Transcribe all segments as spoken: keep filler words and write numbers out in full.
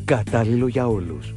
κατάλληλο για όλους.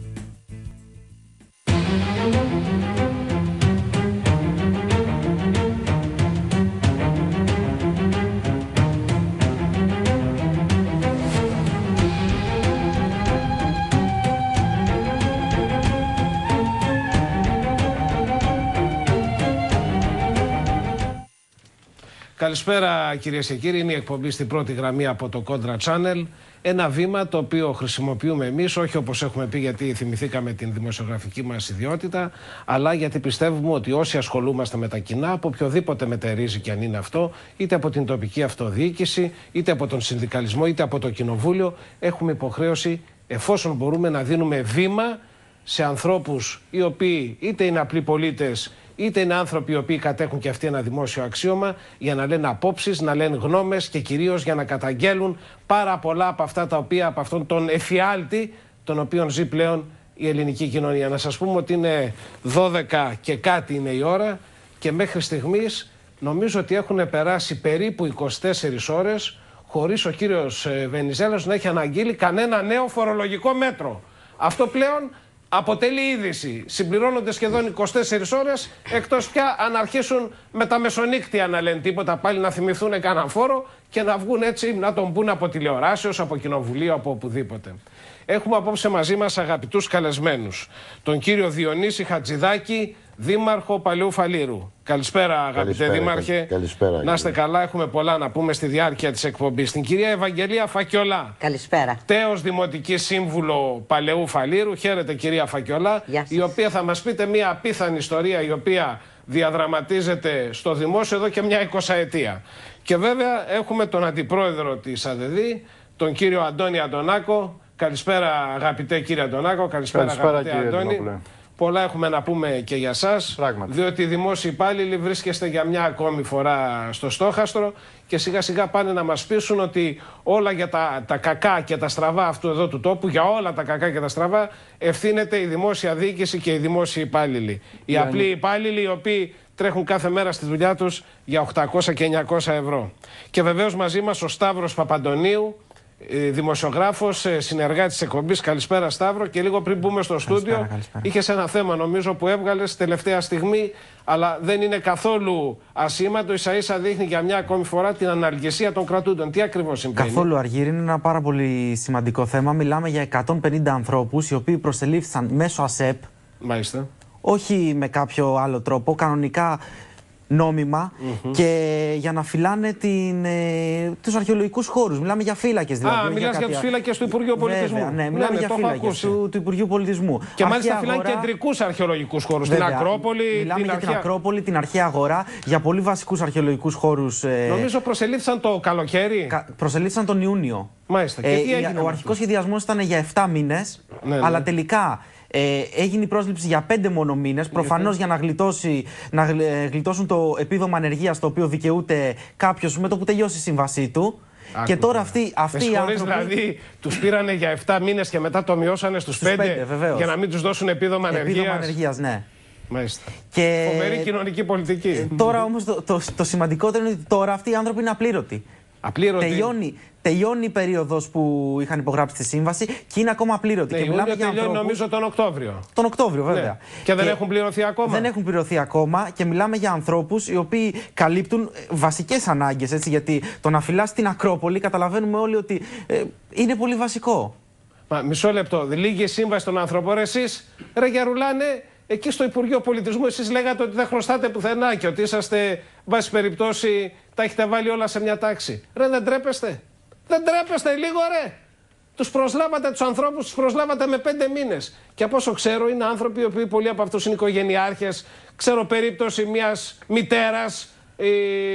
Καλησπέρα κυρίες και κύριοι, είναι η εκπομπή στην πρώτη γραμμή από το Contra Channel. Ένα βήμα το οποίο χρησιμοποιούμε εμείς, όχι όπως έχουμε πει γιατί θυμηθήκαμε την δημοσιογραφική μας ιδιότητα, αλλά γιατί πιστεύουμε ότι όσοι ασχολούμαστε με τα κοινά, από οποιοδήποτε μετερίζει και αν είναι αυτό, είτε από την τοπική αυτοδιοίκηση, είτε από τον συνδικαλισμό, είτε από το κοινοβούλιο, έχουμε υποχρέωση, εφόσον μπορούμε, να δίνουμε βήμα σε ανθρώπους οι οποίοι είτε είναι απλοί πολίτες, είτε είναι άνθρωποι οι οποίοι κατέχουν και αυτοί ένα δημόσιο αξίωμα, για να λένε απόψεις, να λένε γνώμες και κυρίως για να καταγγέλουν πάρα πολλά από αυτά τα οποία, από αυτόν τον εφιάλτη, τον οποίον ζει πλέον η ελληνική κοινωνία. Να σας πούμε ότι είναι δώδεκα και κάτι είναι η ώρα και μέχρι στιγμής νομίζω ότι έχουν περάσει περίπου είκοσι τέσσερις ώρες χωρίς ο κύριος Βενιζέλος να έχει αναγγείλει κανένα νέο φορολογικό μέτρο. Αυτό πλέον αποτελεί είδηση. Συμπληρώνονται σχεδόν είκοσι τέσσερις ώρες, εκτός πια αν αρχίσουν με τα μεσονύκτια να λένε τίποτα, πάλι να θυμηθούν κανέναν φόρο και να βγουν έτσι να τον πούνε από τηλεοράσεως, από κοινοβουλίο, από οπουδήποτε. Έχουμε απόψε μαζί μας αγαπητούς καλεσμένους. Τον κύριο Διονύση Χατζηδάκη, Δήμαρχο Παλαιού Φαλήρου. Καλησπέρα αγαπητέ καλησπέρα, Δήμαρχε. Καλησπέρα. Να είστε καλά, έχουμε πολλά να πούμε στη διάρκεια της εκπομπής. Την κυρία Ευαγγελία Φακιολά. Καλησπέρα. Τέος Δημοτική Σύμβουλο Παλαιού Φαλήρου. Χαίρετε κυρία Φακιολά. Η οποία θα μας πείτε μια απίθανη ιστορία η οποία διαδραματίζεται στο δημόσιο εδώ και μια εικοσαετία. Και βέβαια έχουμε τον αντιπρόεδρο της ΑΔΔ, τον κύριο Αντώνη Αντωνάκο. Καλησπέρα αγαπητέ κύριε Αντωνάκο. Καλησπέρα, Καλησπέρα αγαπητέ κύριε Αντώνη. Αντωνόπουλε. Πολλά έχουμε να πούμε και για σας, Πράγματι. διότι οι δημόσιοι υπάλληλοι βρίσκεστε για μια ακόμη φορά στο στόχαστρο και σιγά σιγά πάνε να μας πείσουν ότι όλα για τα, τα κακά και τα στραβά αυτού εδώ του τόπου, για όλα τα κακά και τα στραβά, ευθύνεται η δημόσια διοίκηση και οι δημόσιοι υπάλληλοι. Οι απλοί υπάλληλοι οι οποίοι τρέχουν κάθε μέρα στη δουλειά τους για οκτακόσια και εννιακόσια ευρώ. Και βεβαίως μαζί μας ο Σταύρος Παπαντονίου, δημοσιογράφος, συνεργάτης της εκπομπής. Καλησπέρα Σταύρο. Και λίγο πριν μπούμε στο στούντιο, είχες ένα θέμα νομίζω που έβγαλες τελευταία στιγμή, αλλά δεν είναι καθόλου ασήμαντο. Ίσα ίσα δείχνει για μια ακόμη φορά την αναλγεσία των κρατούντων. Τι ακριβώς συμβαίνει? Καθόλου αργύρι, είναι ένα πάρα πολύ σημαντικό θέμα. Μιλάμε για εκατόν πενήντα ανθρώπους οι οποίοι προσελήφθησαν μέσω ΑΣΕΠ. Μάλιστα. Όχι με κάποιο άλλο τρόπο, κανονικά νόμιμα, mm-hmm. και για να φυλάνε την, ε, τους αρχαιολογικούς χώρους. Μιλάμε για φύλακες δηλαδή. Α, μιλάς για τους φύλακες του Υπουργείου Πολιτισμού. Βέβαια, ναι, μιλάμε ναι, για φύλακες του, του Υπουργείου Πολιτισμού. Και μάλιστα φυλάνε αγορά... κεντρικούς αρχαιολογικούς χώρους. Βέβαια, την Ακρόπολη. Μιλάμε την για αρχαία... την Ακρόπολη, την αρχαία αγορά, για πολύ βασικούς αρχαιολογικούς χώρους. Ε... Νομίζω προσελήφθησαν το καλοκαίρι. Κα... Προσελήφθησαν τον Ιούνιο. Μάλιστα. Και ε, τι έγινε ο αρχικός σχεδιασμός ήταν για επτά μήνες, ναι, ναι. αλλά τελικά. Ε, έγινε η πρόσληψη για πέντε μόνο μήνες, προφανώς για να, γλιτώσει, να γλιτώσουν το επίδομα ανεργίας το οποίο δικαιούται κάποιος με το που τελειώσει η σύμβασή του. Άκουσα. Και τώρα αυτοί, αυτοί οι άνθρωποι... δηλαδή τους πήρανε για επτά μήνες και μετά το μειώσανε στους πέντε για να μην τους δώσουν επίδομα ανεργίας. Επίδομα ανεργίας, ναι. Μάλιστα. Και... Φοβερή κοινωνική πολιτική. Τώρα όμως το, το, το σημαντικότερο είναι ότι τώρα αυτοί οι άνθρωποι είναι απλήρωτοι. Απλήρωτοι. Τελειώνει, τελειώνει η περίοδος που είχαν υπογράψει τη σύμβαση και είναι ακόμα απλήρωτοι. Ναι, και μιλάμε για τελειώνει ανθρώπους... νομίζω τον Οκτώβριο. Τον Οκτώβριο, βέβαια. Ναι. Και δεν και έχουν πληρωθεί ακόμα. Δεν έχουν πληρωθεί ακόμα και μιλάμε για ανθρώπους οι οποίοι καλύπτουν βασικές ανάγκες. Έτσι, γιατί το να φυλάς την Ακρόπολη καταλαβαίνουμε όλοι ότι ε, είναι πολύ βασικό. Μα, μισό λεπτό. Λίγη σύμβαση των ανθρώπων. Εσείς, ρε Γιαρουλάνε, εκεί στο Υπουργείο Πολιτισμού, εσείς λέγατε ότι δεν χρωστάτε πουθενά και ότι είσαστε, βάση περιπτώσει, τα έχετε βάλει όλα σε μια τάξη. Ρε, δεν τρέπεστε. Δεν τρέπεστε λίγο, ρε. Τους προσλάβατε τους ανθρώπους, τους προσλάβατε με πέντε μήνες. Και από όσο ξέρω, είναι άνθρωποι οι οποίοι πολλοί από αυτούς είναι οικογενειάρχες. Ξέρω περίπτωση μιας μητέρας ε,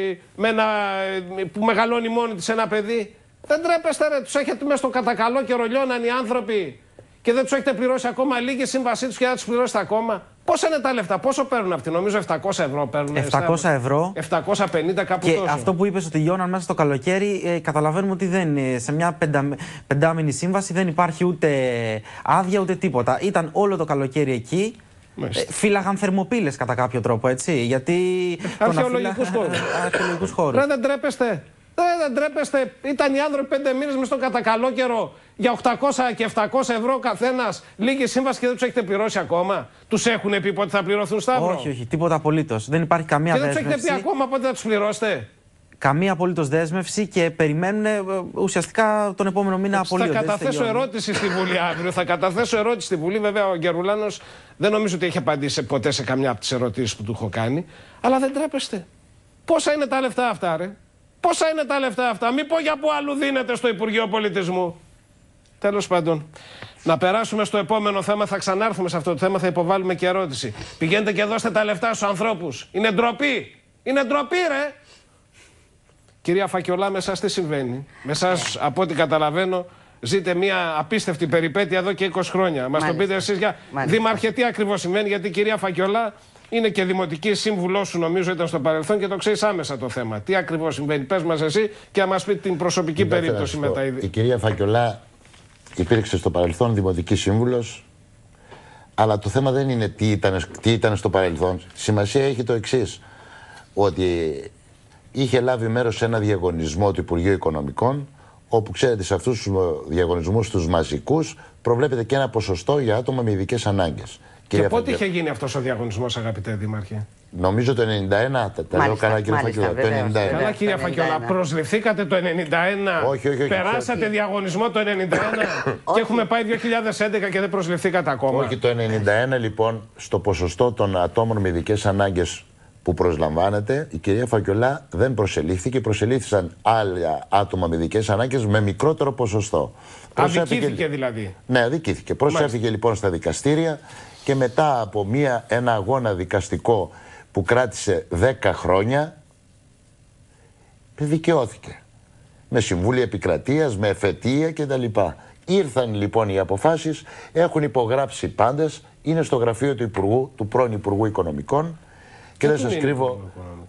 με ένα, ε, που μεγαλώνει μόνη της ένα παιδί. Δεν τρέπεστε, ρε. Τους έχετε μέσα στο κατακαλό και ρολιώναν οι άνθρωποι. Και δεν τους έχετε πληρώσει ακόμα, λίγη σύμβασή τους και δεν τους πληρώσετε ακόμα. Πόσα είναι τα λεφτά, πόσο παίρνουν αυτοί? Νομίζω επτακόσια ευρώ παίρνουν. επτακόσια ευρώ. επτακόσια πενήντα κάπου και τόσο. Αυτό που είπες ότι λιώναν μέσα στο καλοκαίρι, ε, καταλαβαίνουμε ότι δεν, ε, σε μια πεντα, πεντάμηνη σύμβαση δεν υπάρχει ούτε άδεια ούτε τίποτα. Ήταν όλο το καλοκαίρι εκεί. Ε, φύλαγαν θερμοπύλες κατά κάποιο τρόπο, έτσι. Γιατί. Αρχαιολογικούς χώρους. Αρχαιολογικούς χώρους. Δεν τρέπεστε. Δεν τρέπεστε. Ήταν οι άνθρωποι πέντε μήνες μες στον κατακαλό καιρό για οκτακόσια και επτακόσια ευρώ καθένας, λίγη σύμβαση και δεν τους έχετε πληρώσει ακόμα. Τους έχουν πει πότε θα πληρωθούν, Σταύρο? Όχι, όχι, τίποτα απολύτως. Δεν υπάρχει καμία και δέσμευση. Και δεν τους έχετε πει ακόμα πότε θα τους πληρώσετε? Καμία απολύτως δέσμευση και περιμένουν ουσιαστικά τον επόμενο μήνα απολύτως. Θα καταθέσω ερώτηση στη Βουλή αύριο. Θα καταθέσω ερώτηση στη Βουλή. Βέβαια, ο Γερουλάνος δεν νομίζω ότι έχει απαντήσει ποτέ σε καμιά από τις ερωτήσεις που του έχω κάνει. Αλλά δεν τρέπεστε. Πόσα είναι τα λεφτά αυτά, ρε? Πόσα είναι τα λεφτά αυτά? Μην πω για που αλλού δίνετε στο Υπουργείο Πολιτισμού. Τέλος πάντων, να περάσουμε στο επόμενο θέμα. Θα ξανάρθουμε σε αυτό το θέμα. Θα υποβάλουμε και ερώτηση. Πηγαίνετε και δώστε τα λεφτά στους ανθρώπους. Είναι ντροπή. Είναι ντροπή, ρε. Κυρία Φακιολά, με εσάς τι συμβαίνει? Με εσάς, από ό,τι καταλαβαίνω, ζείτε μια απίστευτη περιπέτεια εδώ και είκοσι χρόνια. Μας το πείτε εσείς για... Δήμαρχε, τι ακριβώς συμβαίνει? Γιατί η κυρία Φακιολά είναι και δημοτική σύμβουλός σου, νομίζω ήταν στο παρελθόν, και το ξέρεις άμεσα το θέμα. Τι ακριβώς συμβαίνει? Πες μας εσύ και να μας πει την προσωπική Κοιτάξτε, περίπτωση με τα ίδια. Η κυρία Φακιολά υπήρξε στο παρελθόν δημοτική σύμβουλος, αλλά το θέμα δεν είναι τι ήταν, τι ήταν στο παρελθόν. Σημασία έχει το εξής, ότι είχε λάβει μέρος σε ένα διαγωνισμό του Υπουργείου Οικονομικών, όπου ξέρετε σε αυτούς τους διαγωνισμούς τους μαζικούς προβλέπεται και ένα ποσοστό για άτομα με ειδικές ανάγκες. Και πότε Φακιο... είχε γίνει αυτός ο διαγωνισμός, αγαπητέ Δήμαρχε? Νομίζω το ενενήντα ένα, τα λέω καλά κύριε Φακιολά. Το ενενήντα ένα. Καλά κύριε Φακιολά, προσληφθήκατε το ενενήντα ένα, όχι, όχι, όχι, περάσατε όχι. διαγωνισμό το ενενήντα ένα και έχουμε πάει δύο χιλιάδες έντεκα και δεν προσληφθήκατε ακόμα. Όχι, το ενενήντα ένα λοιπόν, στο ποσοστό των ατόμων με ειδικές ανάγκες που προσλαμβάνεται, η κυρία Φακιολά δεν προσελήφθηκε, προσελήφθησαν άλλα άτομα με ειδικές ανάγκες με μικρότερο ποσοστό. Αδικήθηκε δηλαδή. Ναι, αδικήθηκε. Προσέφηκε λοιπόν στα δικαστήρια και μετά από μια, ένα αγώνα δικαστικό που κράτησε δέκα χρόνια, δικαιώθηκε. Με συμβούλια επικρατείας, με εφετεία κτλ. Ήρθαν λοιπόν οι αποφάσεις, έχουν υπογράψει πάντες, είναι στο γραφείο του Υπουργού, του πρώην Υπουργού Οικονομικών. Και, και δεν σας κρύβω.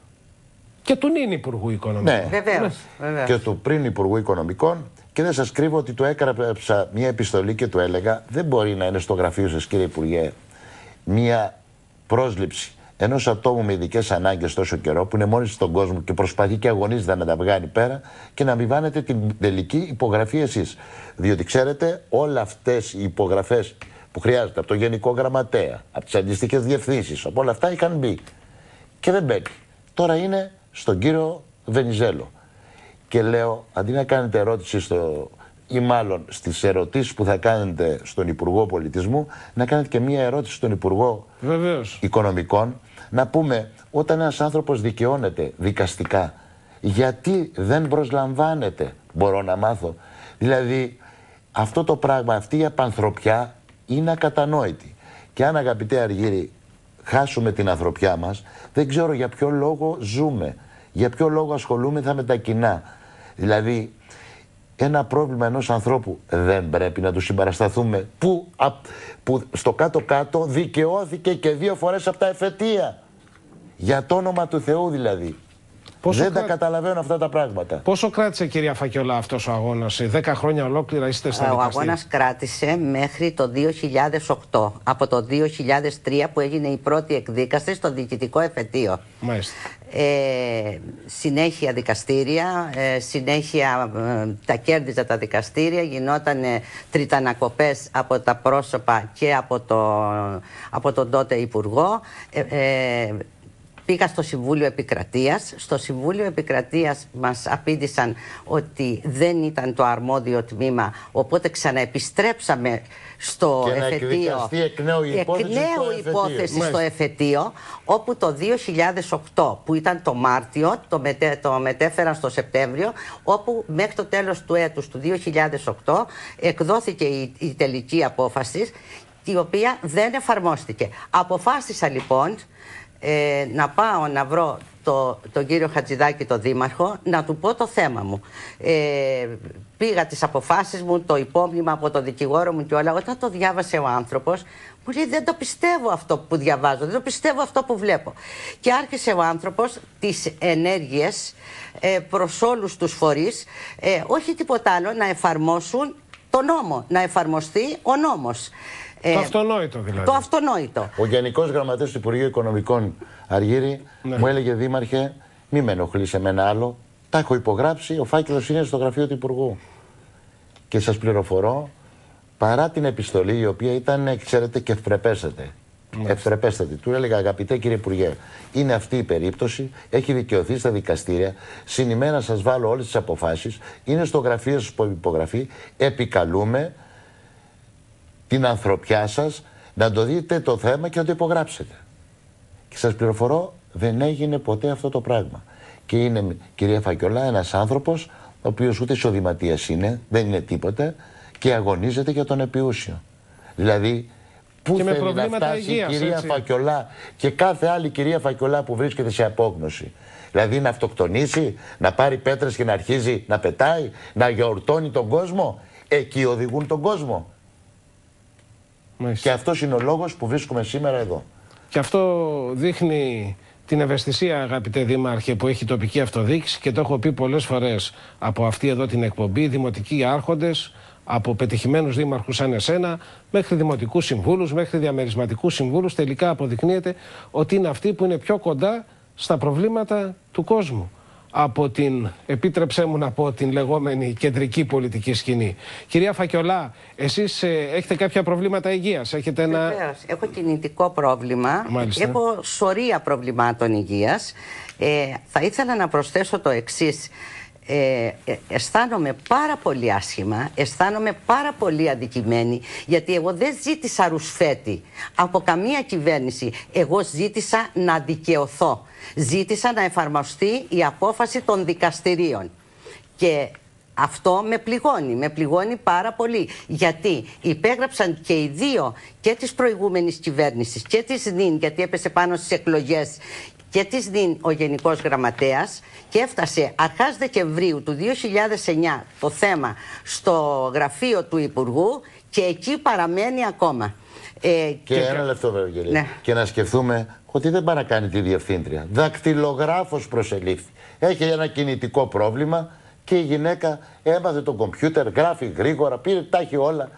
Και του νυν Υπουργού Οικονομικών. Ναι, βεβαίως, βεβαίως. Και του πριν Υπουργού Οικονομικών. Και δεν σας κρύβω ότι του έγραψα μια επιστολή και του έλεγα: δεν μπορεί να είναι στο γραφείο σας, κύριε Υπουργέ, μια πρόσληψη ενός ατόμου με ειδικές ανάγκες τόσο καιρό, που είναι μόνη στον κόσμο και προσπαθεί και αγωνίζεται να τα βγάλει πέρα, και να μην βάλετε την τελική υπογραφή εσείς. Διότι ξέρετε, όλα αυτές οι υπογραφές που χρειάζεται από το Γενικό Γραμματέα, από τις αντίστοιχες διευθύνσεις, από όλα αυτά είχαν μπει. Και δεν μπαίνει. Τώρα είναι στον κύριο Βενιζέλο. Και λέω, αντί να κάνετε ερώτηση στο, ή μάλλον στις ερωτήσεις που θα κάνετε στον Υπουργό Πολιτισμού, να κάνετε και μία ερώτηση στον Υπουργό Βεβαίως. Οικονομικών, να πούμε, όταν ένας άνθρωπος δικαιώνεται δικαστικά, γιατί δεν προσλαμβάνεται, μπορώ να μάθω. Δηλαδή, αυτό το πράγμα, αυτή η απανθρωπιά είναι ακατανόητη. Και αν, αγαπητέ Αργύρη, χάσουμε την ανθρωπιά μας, δεν ξέρω για ποιο λόγο ζούμε, για ποιο λόγο ασχολούμεθα με τα κοινά. Δηλαδή, ένα πρόβλημα ενός ανθρώπου δεν πρέπει να του συμπαρασταθούμε, που, α, που στο κάτω-κάτω δικαιώθηκε και δύο φορές από τα εφετεία. Για το όνομα του Θεού δηλαδή. Πόσο δεν κρά... τα καταλαβαίνω αυτά τα πράγματα. Πόσο κράτησε, κυρία Φακιολά, αυτός ο αγώνας? Δέκα χρόνια ολόκληρα είστε στα δικαστήρια. Ο αγώνας κράτησε μέχρι το δύο χιλιάδες οκτώ. Από το δύο χιλιάδες τρία που έγινε η πρώτη εκδίκαση στο διοικητικό εφετείο. Μάλιστα. Ε, συνέχεια δικαστήρια, ε, συνέχεια ε, τα κέρδιζα τα δικαστήρια, γινόταν ε, τριτανακοπές από τα πρόσωπα και από, το, από τον τότε Υπουργό. Ε, ε, Πήγα στο Συμβούλιο Επικρατείας. Στο Συμβούλιο Επικρατείας μας απήντησαν ότι δεν ήταν το αρμόδιο τμήμα, οπότε ξαναεπιστρέψαμε στο και εφετείο. Και εκ νέου η υπόθεση, εκ νέου στο, υπόθεση εφετείο. στο εφετείο, όπου το δύο χιλιάδες οκτώ, που ήταν το Μάρτιο, το, μετέ, το μετέφεραν στο Σεπτέμβριο, όπου μέχρι το τέλος του έτους του δύο χιλιάδες οκτώ εκδόθηκε η, η τελική απόφαση, η οποία δεν εφαρμόστηκε. Αποφάσισα λοιπόν Ε, να πάω να βρω το, τον κύριο Χατζηδάκη, τον Δήμαρχο, να του πω το θέμα μου. Ε, πήγα τις αποφάσεις μου, το υπόμνημα από τον δικηγόρο μου και όλα. Όταν το διάβασε ο άνθρωπος, μου λέει: δεν το πιστεύω αυτό που διαβάζω, δεν το πιστεύω αυτό που βλέπω. Και άρχισε ο άνθρωπος τις ενέργειες ε, προς όλους τους φορείς, ε, όχι τίποτα άλλο, να εφαρμόσουν το νόμο, να εφαρμοστεί ο νόμος. Το ε, αυτονόητο δηλαδή. Το αυτονόητο. Ο Γενικός Γραμματέας του Υπουργείου Οικονομικών, Αργύρη, ναι, μου έλεγε: Δήμαρχε, μη με ενοχλείς εμένα άλλο. Τα έχω υπογράψει, ο φάκελος είναι στο γραφείο του Υπουργού. Και σας πληροφορώ, παρά την επιστολή η οποία ήταν, ξέρετε, και ευπρεπέστατη. Ευπρεπέστατη. Του έλεγα, αγαπητέ κύριε Υπουργέ, είναι αυτή η περίπτωση, έχει δικαιωθεί στα δικαστήρια. Συνημέρα σας βάλω όλες τις αποφάσεις, είναι στο γραφείο σας υπογραφή. Επικαλούμε την ανθρωπιά σας να το δείτε το θέμα και να το υπογράψετε. Και σας πληροφορώ, δεν έγινε ποτέ αυτό το πράγμα. Και είναι, κυρία Φακιολά, ένας άνθρωπος, ο οποίος ούτε εισοδηματίας είναι, δεν είναι τίποτα, και αγωνίζεται για τον επιούσιο. Δηλαδή, πού και θέλει να φτάσει υγείας, η κυρία έτσι. Φακιολά και κάθε άλλη κυρία Φακιολά που βρίσκεται σε απόγνωση. Δηλαδή να αυτοκτονήσει, να πάρει πέτρες και να αρχίζει να πετάει, να γιορτώνει τον κόσμο. Εκεί οδηγούν τον κόσμο. Μάλιστα. Και αυτός είναι ο λόγος που βρίσκομαι σήμερα εδώ. Και αυτό δείχνει την ευαισθησία, αγαπητέ Δήμαρχε, που έχει η τοπική αυτοδιοίκηση, και το έχω πει πολλές φορές από αυτή εδώ την εκπομπή, δημοτικοί άρχοντες, από πετυχημένους δήμαρχους σαν εσένα, μέχρι δημοτικούς συμβούλους, μέχρι διαμερισματικούς συμβούλους, τελικά αποδεικνύεται ότι είναι αυτοί που είναι πιο κοντά στα προβλήματα του κόσμου από την, επίτρεψέ μου να πω, την λεγόμενη κεντρική πολιτική σκηνή. Κυρία Φακιολά, εσείς ε, έχετε κάποια προβλήματα υγείας? Έχετε ένα... Βεβαίως. Έχω κινητικό πρόβλημα. Μάλιστα. Έχω σωρία προβλημάτων υγείας. Ε, θα ήθελα να προσθέσω το εξής. Ε, ε, αισθάνομαι πάρα πολύ άσχημα, αισθάνομαι πάρα πολύ αδικημένη, γιατί εγώ δεν ζήτησα ρουσφέτη από καμία κυβέρνηση. Εγώ ζήτησα να δικαιωθώ. Ζήτησα να εφαρμοστεί η απόφαση των δικαστηρίων. Και αυτό με πληγώνει, με πληγώνει πάρα πολύ. Γιατί υπέγραψαν και οι δύο, και της προηγούμενης κυβέρνησης και της ΝΙΝ, γιατί έπεσε πάνω στις εκλογές, και της ΝΙΝ ο Γενικός Γραμματέας, και έφτασε αρχάς Δεκεμβρίου του δύο χιλιάδες εννιά το θέμα στο γραφείο του Υπουργού και εκεί παραμένει ακόμα. Ε, Και, και ένα λεπτό βέβαια, κύριε. Ναι. Και να σκεφτούμε ότι δεν πάει να κάνει τη διευθύντρια. Δακτυλογράφος προσελήφθη. Έχει ένα κινητικό πρόβλημα και η γυναίκα έμαθε το κομπιούτερ, γράφει γρήγορα, πήρε, τα έχει όλα.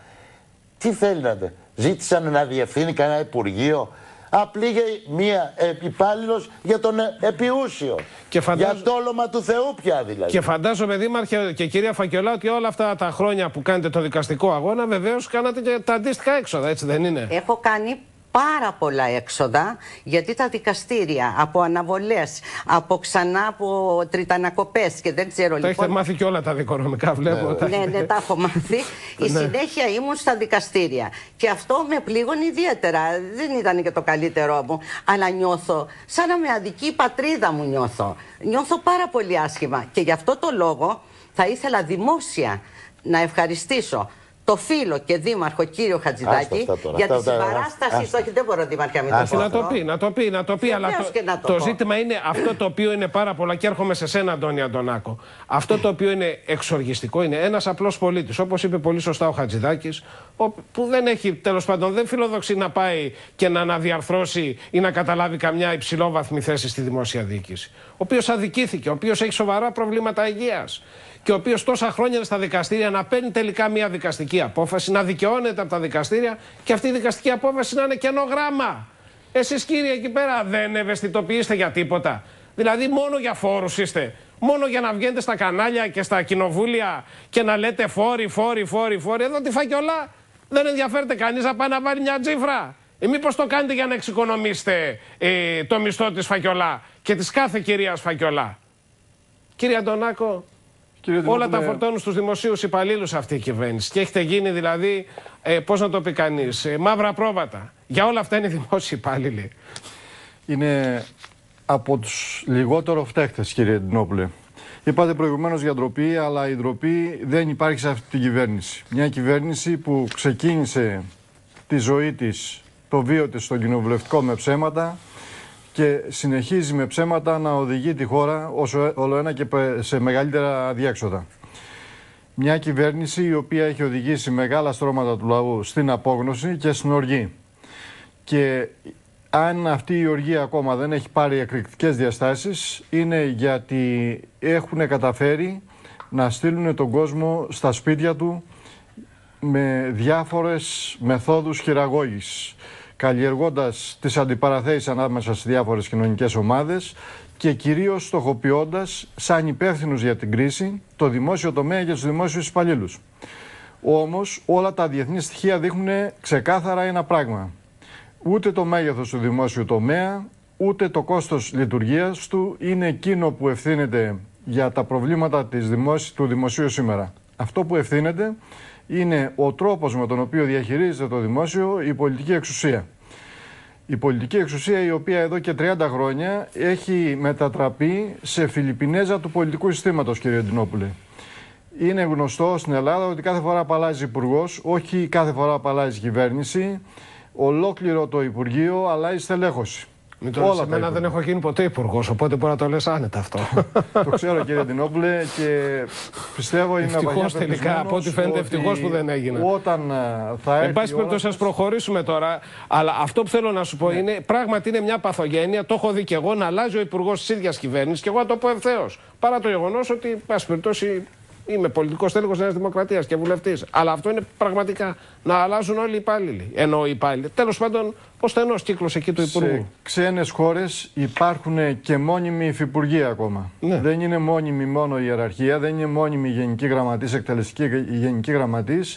Τι θέλει να δε. Ζήτησαν να διευθύνει κανένα υπουργείο. Απλήγε μία ε, υπάλληλος για τον ε, επιούσιο. Και φαντάζω... Για το όνομα του Θεού πια δηλαδή. Και φαντάζομαι, Δήμαρχε και κυρία Φακιολά, ότι όλα αυτά τα χρόνια που κάνετε το δικαστικό αγώνα, βεβαίως κάνατε και τα αντίστοιχα έξοδα, έτσι δεν είναι? Έχω κάνει πάρα πολλά έξοδα, γιατί τα δικαστήρια, από αναβολές, από ξανά από τριτανακοπές και δεν ξέρω τα λοιπόν... έχετε μάθει και όλα τα δικονομικά, βλέπω. Ναι, τα ναι, έχετε... ναι, τα έχω μάθει. Η συνέχεια ήμουν στα δικαστήρια. Και αυτό με πλήγωνε ιδιαίτερα. Δεν ήταν και το καλύτερό μου. Αλλά νιώθω σαν να με αδικεί η πατρίδα μου, νιώθω. Νιώθω πάρα πολύ άσχημα. Και γι' αυτό το λόγο θα ήθελα δημόσια να ευχαριστήσω το φίλο και δήμαρχο κύριο Χατζηδάκη για τη συμπαράσταση. Όχι, δεν μπορώ, Δήμαρχε, να μην το πω. Να το πει, να το πει, να το πει. Αλλά το, το, το ζήτημα είναι αυτό το οποίο είναι πάρα πολλά, και έρχομαι σε σένα, Αντώνη Αντωνάκο. Αυτό το οποίο είναι εξοργιστικό είναι ένας απλός πολίτης, όπως είπε πολύ σωστά ο Χατζηδάκης, που δεν έχει, τέλος πάντων, δεν φιλοδοξεί να πάει και να αναδιαρθρώσει ή να καταλάβει καμιά υψηλόβαθμη θέση στη δημόσια διοίκηση. Ο οποίος αδικήθηκε, ο οποίος έχει σοβαρά προβλήματα υγείας. Και ο οποίος τόσα χρόνια είναι στα δικαστήρια, να παίρνει τελικά μια δικαστική απόφαση, να δικαιώνεται από τα δικαστήρια και αυτή η δικαστική απόφαση να είναι κενό γράμμα. Εσείς, κύριε, εκεί πέρα δεν ευαισθητοποιείστε για τίποτα? Δηλαδή, μόνο για φόρους είστε? Μόνο για να βγαίνετε στα κανάλια και στα κοινοβούλια και να λέτε φόροι, φόροι, φόροι, φόροι? Εδώ τη Φακιολά δεν ενδιαφέρεται κανείς να πάει να βάλει μια τσίφρα? Ε, μήπως το κάνετε για να εξοικονομήσετε ε, το μισθό της Φακιολά και της κάθε κυρίας Φακιολά? Κύριε Αντωνάκο, όλα τα φορτώνουν στους δημοσίους υπαλλήλους αυτή η κυβέρνηση. Και έχετε γίνει δηλαδή, ε, πώς να το πει κανείς, ε, μαύρα πρόβατα. Για όλα αυτά είναι δημόσιοι υπάλληλοι. Είναι από τους λιγότερο φταίχτες, κύριε Ντινόπουλε. Είπατε προηγουμένως για ντροπή, αλλά η ντροπή δεν υπάρχει σε αυτή την κυβέρνηση. Μια κυβέρνηση που ξεκίνησε τη ζωή της, το βίο της στον κοινοβουλευτικό με ψέματα και συνεχίζει με ψέματα να οδηγεί τη χώρα όσο όλο ένα και σε μεγαλύτερα διέξοδα. Μια κυβέρνηση η οποία έχει οδηγήσει μεγάλα στρώματα του λαού στην απόγνωση και στην οργή. Και αν αυτή η οργή ακόμα δεν έχει πάρει εκρηκτικές διαστάσεις, είναι γιατί έχουν καταφέρει να στείλουν τον κόσμο στα σπίτια του με διάφορες μεθόδους χειραγώγησης, καλλιεργώντας τις αντιπαραθέσεις ανάμεσα στις διάφορες κοινωνικές ομάδες και κυρίως στοχοποιώντας σαν υπεύθυνους για την κρίση το δημόσιο τομέα και τους δημόσιους υπαλλήλους. Όμως όλα τα διεθνή στοιχεία δείχνουν ξεκάθαρα ένα πράγμα. Ούτε το μέγεθος του δημόσιου τομέα, ούτε το κόστος λειτουργίας του είναι εκείνο που ευθύνεται για τα προβλήματα της δημόσι... του δημοσίου σήμερα. Αυτό που ευθύνεται είναι ο τρόπος με τον οποίο διαχειρίζεται το δημόσιο η πολιτική εξουσία. Η πολιτική εξουσία, η οποία εδώ και τριάντα χρόνια έχει μετατραπεί σε Φιλιππινέζα του πολιτικού συστήματος, κύριε Ντινόπουλε. Είναι γνωστό στην Ελλάδα ότι κάθε φορά που αλλάζει υπουργός, όχι κάθε φορά που αλλάζει κυβέρνηση, ολόκληρο το Υπουργείο αλλάζει στελέχωση. Μην το λες, εμένα δεν έχω γίνει ποτέ υπουργός, οπότε μπορεί να το λες άνετα αυτό. Το ξέρω, κύριε Ντινόπουλε, και πιστεύω είναι ευτυχώς τελικά, από ό,τι φαίνεται, ευτυχώς που δεν έγινε. Όταν θα έρθει. Εν πάση περιπτώσει, ας προχωρήσουμε τώρα. Αλλά αυτό που θέλω να σου πω, ναι, είναι πράγματι είναι μια παθογένεια. Το έχω δει και εγώ να αλλάζει ο υπουργός της ίδιας κυβέρνησης και εγώ να το πω ευθέως. Παρά το γεγονός ότι, εν πάση περιπτώσει, είμαι πολιτικός τέλεχος Νέας Δημοκρατίας και βουλευτής. Αλλά αυτό είναι πραγματικά να αλλάζουν όλοι οι υπάλληλοι. Ενώ οι υπάλληλοι. Τέλος πάντων, ο στενός κύκλος εκεί του Υπουργού. Σε ξένες χώρες υπάρχουν και μόνιμοι υφυπουργοί ακόμα. Ναι. Δεν είναι μόνιμη μόνο η ιεραρχία, δεν είναι μόνιμη η γενική γραμματής, εκτελεστική η γενική γραμματής.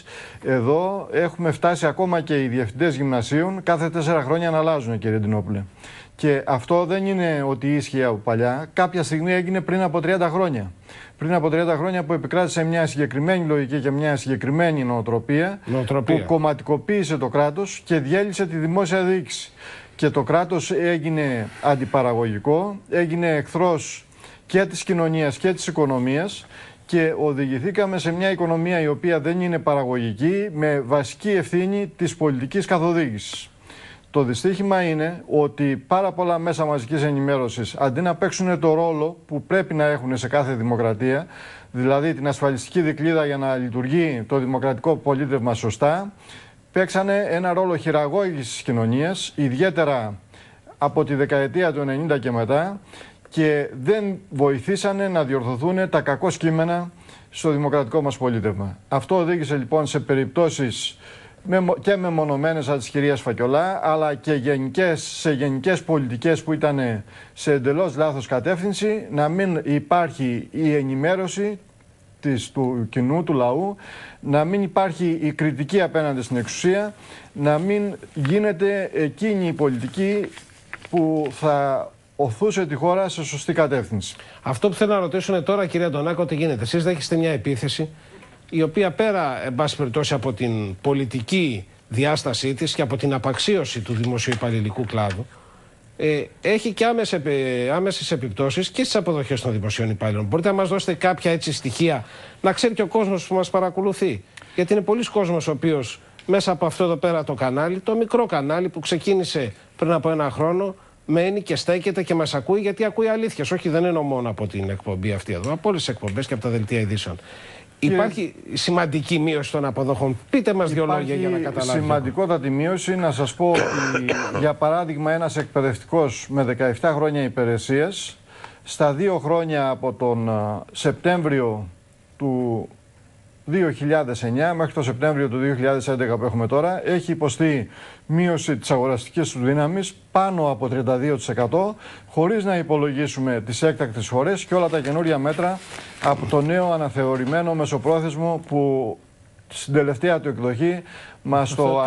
Εδώ έχουμε φτάσει ακόμα και οι διευθυντές γυμνασίων κάθε τέσσερα χρόνια να αλλάζουν, κύριε Ντινόπουλε. Και αυτό δεν είναι ότι ίσχυε από παλιά. Κάποια στιγμή έγινε πριν από τριάντα χρόνια. Πριν από τριάντα χρόνια που επικράτησε μια συγκεκριμένη λογική και μια συγκεκριμένη νοοτροπία, νοοτροπία. που κομματικοποίησε το κράτος και διέλυσε τη δημόσια διοίκηση. Και το κράτος έγινε αντιπαραγωγικό, έγινε εχθρός και της κοινωνίας και της οικονομίας και οδηγηθήκαμε σε μια οικονομία η οποία δεν είναι παραγωγική, με βασική ευθύνη της πολιτικής καθοδήγησης. Το δυστύχημα είναι ότι πάρα πολλά μέσα μαζικής ενημέρωσης, αντί να παίξουν το ρόλο που πρέπει να έχουν σε κάθε δημοκρατία, δηλαδή την ασφαλιστική δικλείδα για να λειτουργεί το δημοκρατικό πολίτευμα σωστά, παίξανε ένα ρόλο χειραγώγησης της κοινωνίας, ιδιαίτερα από τη δεκαετία του ενενήντα και μετά, και δεν βοηθήσανε να διορθωθούν τα κακώς κείμενα στο δημοκρατικό μας πολίτευμα. Αυτό οδήγησε λοιπόν σε περιπτώσεις και μεμονωμένες από της κυρίας Φακιολά, αλλά και γενικές, σε γενικές πολιτικές που ήταν σε εντελώς λάθος κατεύθυνση, να μην υπάρχει η ενημέρωση της, του κοινού, του λαού, να μην υπάρχει η κριτική απέναντι στην εξουσία, να μην γίνεται εκείνη η πολιτική που θα οθούσε τη χώρα σε σωστή κατεύθυνση. Αυτό που θέλω να ρωτήσω είναι τώρα, κυρία Αντωνάκο, τι γίνεται. Εσείς δέχεστε μια επίθεση η οποία πέρα, εν πάση περιπτώσει, από την πολιτική διάστασή της και από την απαξίωση του δημοσιοϊπαλληλικού κλάδου, ε, έχει και άμεσες, άμεσες επιπτώσεις και στις αποδοχές των δημοσίων υπάλληλων. Μπορείτε να μας δώσετε κάποια έτσι στοιχεία, να ξέρει και ο κόσμος που μας παρακολουθεί. Γιατί είναι πολλοί κόσμος ο οποίος μέσα από αυτό εδώ πέρα το κανάλι, το μικρό κανάλι που ξεκίνησε πριν από ένα χρόνο, μένει και στέκεται και μας ακούει, γιατί ακούει αλήθειες. Όχι, δεν εννοώ μόνο από την εκπομπή αυτή εδώ, από όλες τις εκπομπές και από τα δελτία ειδήσεων. Υπάρχει σημαντική μείωση των αποδοχών. Πείτε μας δύο λόγια για να καταλάβουμε. Σημαντικότατη μείωση. Να σας πω ότι, για παράδειγμα, ένας εκπαιδευτικός με δεκαεπτά χρόνια υπηρεσίας, στα δύο χρόνια από τον Σεπτέμβριο του δύο χιλιάδες εννιά μέχρι το Σεπτέμβριο του δύο χιλιάδες έντεκα που έχουμε τώρα, έχει υποστεί μείωση της αγοραστικής του δύναμης πάνω από τριάντα δύο τοις εκατό, χωρίς να υπολογίσουμε τις έκτακτες φορές και όλα τα καινούρια μέτρα από το νέο αναθεωρημένο μεσοπρόθεσμο που στην τελευταία του εκδοχή μας το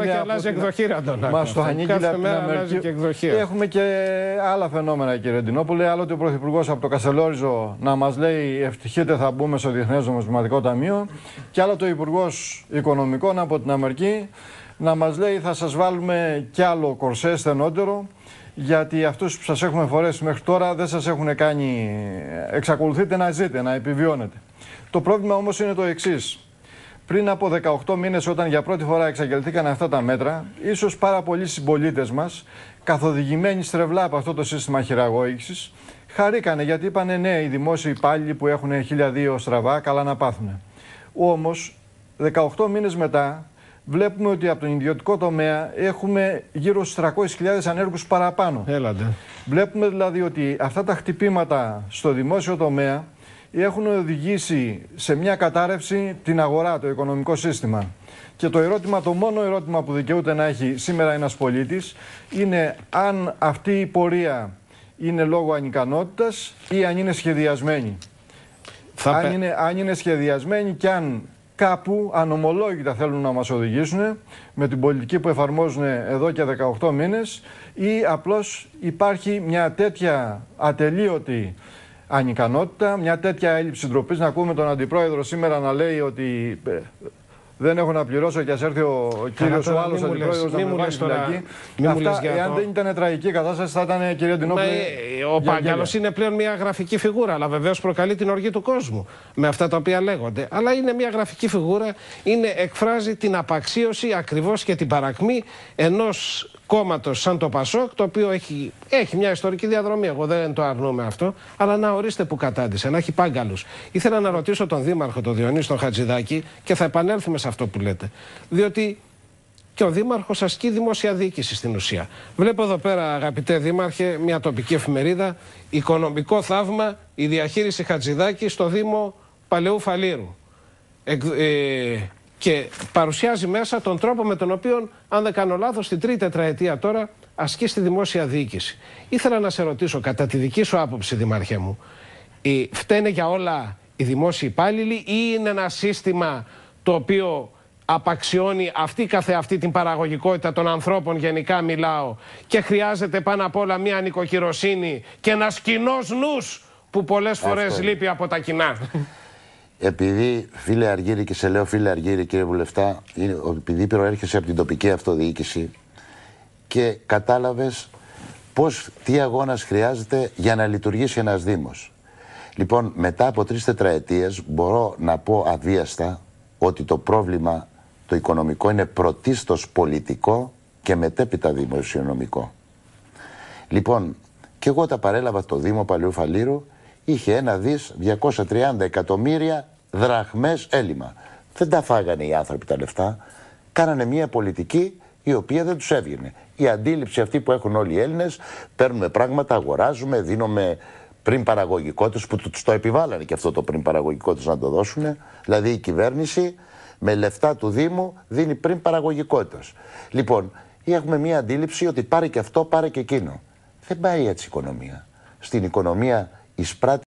ανήγγειλε από την Αμερική. Έχουμε και άλλα φαινόμενα, κύριε Ντινόπουλε. Άλλοτε ο Πρωθυπουργός από το Καστελόριζο να μας λέει ευτυχείτε θα μπούμε στο Διεθνές Νομισματικό Ταμείο, και άλλοτε ο Υπουργός Οικονομικών από την Αμερική να μας λέει θα σας βάλουμε κι άλλο κορσέ στενότερο, γιατί αυτούς που σας έχουμε φορέσει μέχρι τώρα δεν σας έχουν κάνει, εξακολουθείτε να ζείτε, να επιβιώνετε. Το πρόβλημα όμως είναι το εξής. Πριν από δεκαοκτώ μήνες, όταν για πρώτη φορά εξαγγελθήκαν αυτά τα μέτρα, ίσως πάρα πολλοί συμπολίτες μας, καθοδηγημένοι στρεβλά από αυτό το σύστημα χειραγώγησης, χαρήκανε, γιατί είπανε ναι, οι δημόσιοι υπάλληλοι που έχουν χίλια δύο στραβά, καλά να πάθουν. Όμως, δεκαοκτώ μήνες μετά, βλέπουμε ότι από τον ιδιωτικό τομέα έχουμε γύρω στους τριακόσιες χιλιάδες ανέργους παραπάνω. Έλατε. Βλέπουμε δηλαδή ότι αυτά τα χτυπήματα στο δημόσιο τομέα έχουν οδηγήσει σε μια κατάρρευση την αγορά, το οικονομικό σύστημα. Και το ερώτημα, το μόνο ερώτημα που δικαιούται να έχει σήμερα ένας πολίτης είναι αν αυτή η πορεία είναι λόγω ανικανότητας ή αν είναι σχεδιασμένη. Θα αν, πε... είναι, αν είναι σχεδιασμένη και αν κάπου ανομολόγητα θέλουν να μας οδηγήσουν με την πολιτική που εφαρμόζουν εδώ και δεκαοκτώ μήνες, ή απλώς υπάρχει μια τέτοια ατελείωτη ανικανότητα, μια τέτοια έλλειψη ντροπής. Να ακούμε τον Αντιπρόεδρο σήμερα να λέει ότι δεν έχω να πληρώσω και ας έρθει ο κύριος ο άλλος Αντιπρόεδρος να με βάλει φυλακή. Αυτά, εάν το... δεν ήταν τραγική κατάσταση, θα ήταν, κύριε Ντινόπουλε. Ο Πάγκαλος είναι πλέον μια γραφική φιγούρα, αλλά βεβαίως προκαλεί την οργή του κόσμου με αυτά τα οποία λέγονται. Αλλά είναι μια γραφική φιγούρα, είναι, εκφράζει την απαξίωση ακριβώς και την παρακμή ενός κόμματος σαν το Πασόκ, το οποίο έχει, έχει μια ιστορική διαδρομή. Εγώ δεν το αρνούμε αυτό, αλλά να ορίστε που κατάντησε, να έχει πάγκαλους. Ήθελα να ρωτήσω τον Δήμαρχο, τον Διονύση τον Χατζηδάκη, και θα επανέλθουμε σε αυτό που λέτε. Διότι και ο Δήμαρχος ασκεί δημόσια διοίκηση στην ουσία. Βλέπω εδώ πέρα, αγαπητέ Δήμαρχε, μια τοπική εφημερίδα, οικονομικό θαύμα, η διαχείριση Χατζηδάκη στο Δήμο Παλαιού Φαλήρου. Ε, ε, και παρουσιάζει μέσα τον τρόπο με τον οποίο, αν δεν κάνω λάθος, στην τρίτη τετραετία τώρα ασκεί στη δημόσια διοίκηση. Ήθελα να σε ρωτήσω, κατά τη δική σου άποψη, Δήμαρχέ μου, ε, φταίνε για όλα οι δημόσιοι υπάλληλοι ή είναι ένα σύστημα το οποίο απαξιώνει αυτή καθεαυτή την παραγωγικότητα των ανθρώπων, γενικά μιλάω, και χρειάζεται πάνω απ' όλα μια νοικοκυροσύνη και ένας κοινός νους που πολλές φορές λείπει από τα κοινά? Επειδή, φίλε Αργύρη, και σε λέω φίλε Αργύρη, κύριε Βουλευτά, επειδή προέρχεσαι από την τοπική αυτοδιοίκηση και κατάλαβες πώς, τι αγώνας χρειάζεται για να λειτουργήσει ένας Δήμος. Λοιπόν, μετά από τρεις τετραετίες μπορώ να πω αβίαστα ότι το πρόβλημα το οικονομικό είναι πρωτίστως πολιτικό και μετέπειτα δημοσιονομικό. Λοιπόν, και εγώ τα παρέλαβα το Δήμο Παλαιού Φαλήρου, είχε ένα δις διακόσια τριάντα εκατομμύρια δραχμές έλλειμμα. Δεν τα φάγανε οι άνθρωποι τα λεφτά. Κάνανε μια πολιτική η οποία δεν τους έβγαινε. Η αντίληψη αυτή που έχουν όλοι οι Έλληνες, παίρνουμε πράγματα, αγοράζουμε, δίνουμε πριν παραγωγικότητες, που τους το επιβάλλανε και αυτό το πριν παραγωγικότητες να το δώσουν. Δηλαδή η κυβέρνηση με λεφτά του Δήμου δίνει πριν παραγωγικότητες. Λοιπόν, έχουμε μια αντίληψη ότι πάρε και αυτό, πάρε και εκείνο. Δεν πάει έτσι η οικονομία. Στην οικονομία εισπράττει